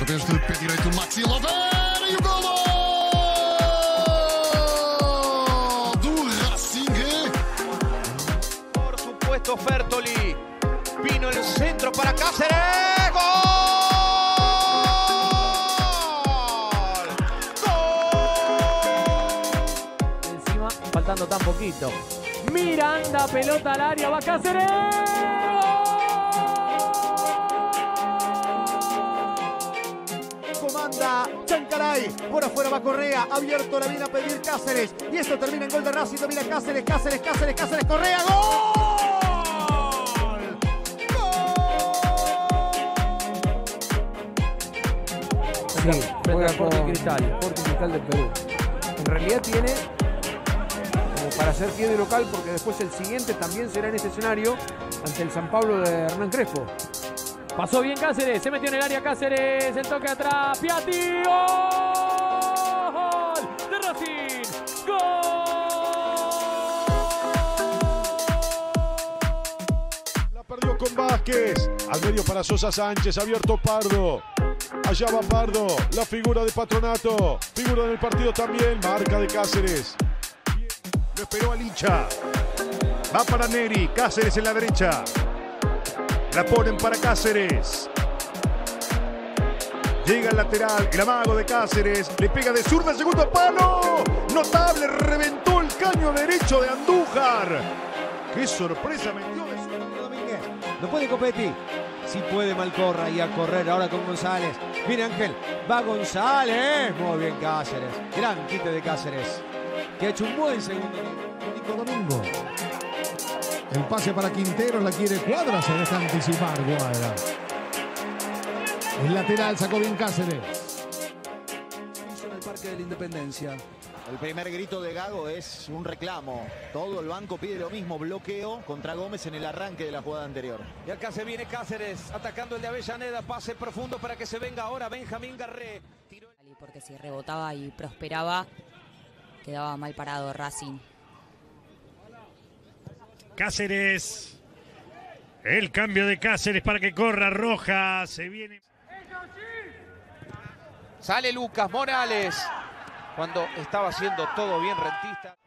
penso do pé direito do Maxi Lovera e o golo do Racing. Por supuesto Fertoli, vino el centro para Cáceres, ¡gol! ¡Gol! Encima, faltando tan poquito. Miranda, pelota al área, va Cáceres. Comanda Chancalay, por afuera va Correa, abierto la viene a pedir Cáceres, y esto termina en gol de Racing. Domina Cáceres, Correa, ¡gol! Sí, juega Sporting Cristal de Perú. En realidad tiene como para hacer pie de local, porque después el siguiente también será en este escenario ante el San Pablo de Hernán Crespo. Pasó bien Cáceres, se metió en el área Cáceres, el toque atrás, Piatti, ¡gol! De Racing, ¡gol! La perdió con Vázquez, al medio para Sosa Sánchez, abierto Pardo. Allá va Pardo, la figura de Patronato, figura del partido también, marca de Cáceres. Lo esperó al hincha. Va para Neri, Cáceres en la derecha. La ponen para Cáceres. Llega el lateral, el amago de Cáceres, le pega de zurda, segundo palo. Notable, reventó el caño derecho de Andújar. ¡Qué sorpresa metió de zurda! Domínguez, no puede Copetti. Si puede Malcorra y a correr ahora con González. Viene Ángel, va González. Muy bien Cáceres. Gran quite de Cáceres, que ha hecho un buen segundo Nico Domingo. El pase para Quintero, la quiere Cuadra, se deja anticipar Cuadra. El lateral sacó bien Cáceres. En el Parque de la Independencia. El primer grito de Gago es un reclamo. Todo el banco pide lo mismo, bloqueo contra Gómez en el arranque de la jugada anterior. Y acá se viene Cáceres atacando el de Avellaneda, pase profundo para que se venga ahora Benjamín Garré. Porque si rebotaba y prosperaba, quedaba mal parado Racing. Cáceres. El cambio de Cáceres para que corra Roja. Se viene. Sale Lucas Morales cuando estaba haciendo todo bien Rentista.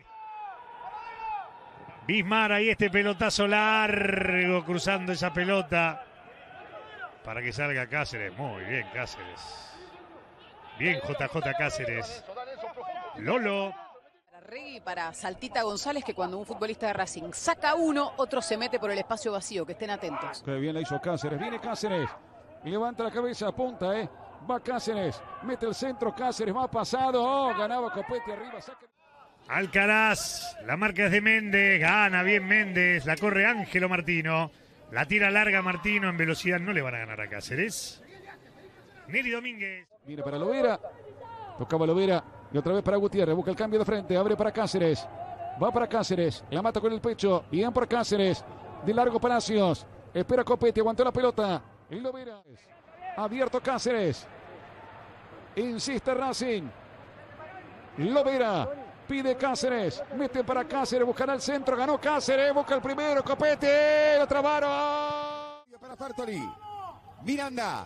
Bismar ahí, este pelotazo largo cruzando esa pelota para que salga Cáceres. Muy bien Cáceres. Bien JJ Cáceres. Lolo. Para Regui y para Saltita González, que cuando un futbolista de Racing saca uno, otro se mete por el espacio vacío, que estén atentos. Qué bien la hizo Cáceres, viene Cáceres y levanta la cabeza, apunta, va Cáceres, mete el centro, Cáceres va pasado, ganaba Copetti arriba, saca. Alcaraz, la marca es de Méndez, gana bien Méndez, la corre Ángelo Martino, la tira larga Martino, en velocidad no le van a ganar a Cáceres. Neri Domínguez. Viene para Lovera, tocaba Lovera y otra vez para Gutiérrez, busca el cambio de frente, abre para Cáceres, va para Cáceres, la mata con el pecho, bien por Cáceres, de largo Palacios, espera Copetti, aguantó la pelota, y Lovera, abierto Cáceres, insiste Racing, Lovera, pide Cáceres, mete para Cáceres, buscará el centro, ganó Cáceres, busca el primero, Copetti, lo trabaron. Para Fertoli, Miranda,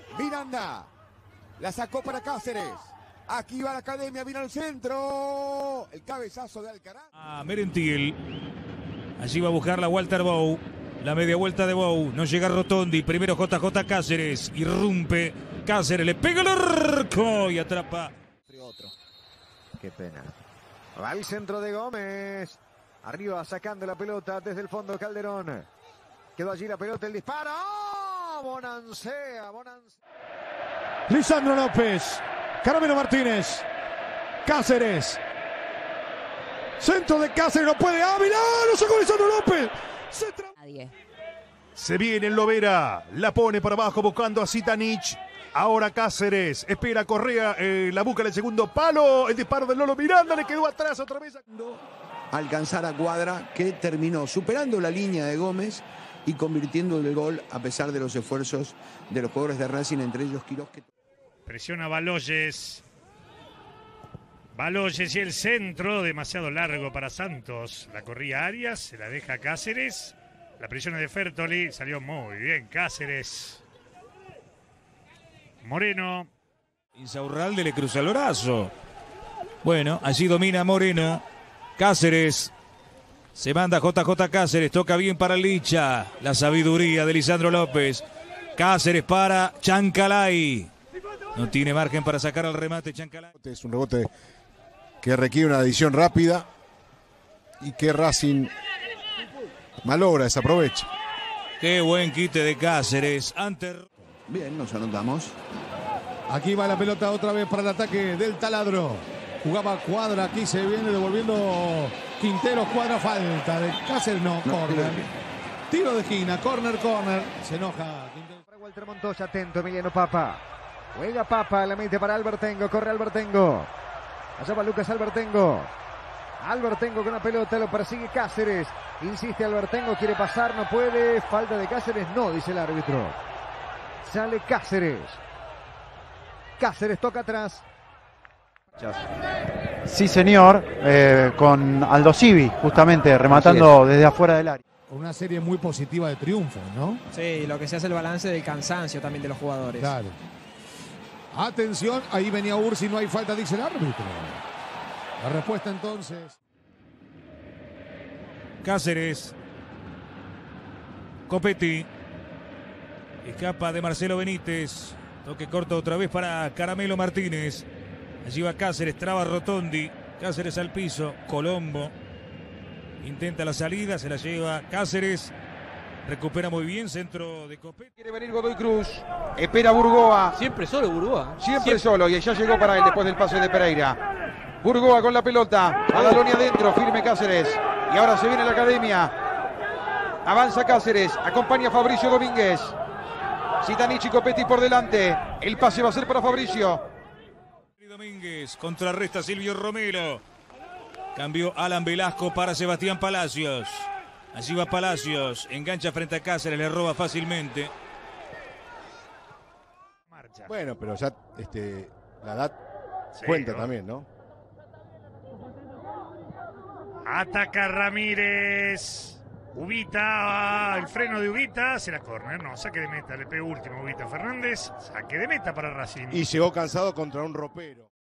la sacó para Cáceres. Aquí va la academia, vino al centro. El cabezazo de Alcaraz. A Merentiel. Allí va a buscar la Walter Bow. La media vuelta de Bow. No llega Rotondi. Primero JJ Cáceres. Irrumpe. Cáceres le pega el arco y atrapa. Otro. Qué pena. Va al centro de Gómez. Arriba sacando la pelota desde el fondo Calderón. Quedó allí la pelota, el disparo. ¡Oh! Bonancea. Lisandro López. Caramelo Martínez, Cáceres, centro de Cáceres, no puede, Ávila, lo sacó Lisandro López. Se viene Lovera, la pone para abajo buscando a Zitanich. Ahora Cáceres, espera Correa, la busca en el segundo palo, el disparo de Lolo Miranda, le quedó atrás otra vez. Alcanzar a Cuadra, que terminó superando la línea de Gómez y convirtiendo el gol a pesar de los esfuerzos de los jugadores de Racing, entre ellos Quirós. Presiona Baloyes. Baloyes y el centro, demasiado largo para Santos. La corría Arias, se la deja Cáceres. La presión de Fertoli, salió muy bien Cáceres. Moreno. Insaurralde le cruza el brazo. Bueno, allí domina Moreno. Cáceres. Se manda JJ Cáceres. Toca bien para Licha. La sabiduría de Lisandro López. Cáceres para Chancalay. No tiene margen para sacar al remate Chancalay. Es un rebote que requiere una adición rápida y que Racing malogra, desaprovecha. Qué buen quite de Cáceres. Bien, nos anotamos. Aquí va la pelota otra vez para el ataque del Taladro. Jugaba Cuadra, aquí se viene devolviendo Quinteros. Cuadra, falta de Cáceres, no, córner. Tiro de esquina, córner. Se enoja Quinteros. Para Walter Montoya, atento Emiliano Papa. Juega Papa, la mete para Albertengo, corre Albertengo. Allá va Lucas Albertengo. Albertengo con la pelota, lo persigue Cáceres. Insiste Albertengo, quiere pasar, no puede. Falta de Cáceres, no, dice el árbitro. Sale Cáceres. Cáceres toca atrás. Sí, señor, con Aldo Civi, justamente, rematando desde afuera del área. Una serie muy positiva de triunfos, ¿no? Sí, lo que se hace el balance del cansancio también de los jugadores. Claro. Atención, ahí venía Ursi, no hay falta, dice el árbitro. La respuesta entonces. Cáceres. Copetti. Escapa de Marcelo Benítez. Toque corto otra vez para Caramelo Martínez. Allí va Cáceres, traba Rotondi. Cáceres al piso. Colombo. Intenta la salida, se la lleva Cáceres. Recupera muy bien, centro de Copetti. Quiere venir Godoy Cruz. Espera Burgoa. Siempre solo Burgoa. Siempre solo. Y ya llegó para él después del pase de Pereira. Burgoa con la pelota. Badaloni adentro. Firme Cáceres. Y ahora se viene la academia. Avanza Cáceres. Acompaña a Fabricio Domínguez. Zitanich y Copetti por delante. El pase va a ser para Fabricio. Domínguez contrarresta Silvio Romero. Cambió Alan Velasco para Sebastián Palacios. Allí va Palacios. Engancha frente a Cáceres. Le roba fácilmente. Bueno, pero ya la edad cuenta también, ¿no? Ataca Ramírez. Ubita, el freno de Ubita, será córner, no, saque de meta, le pegó último Ubita Fernández, saque de meta para Racing. Y llegó cansado contra un ropero.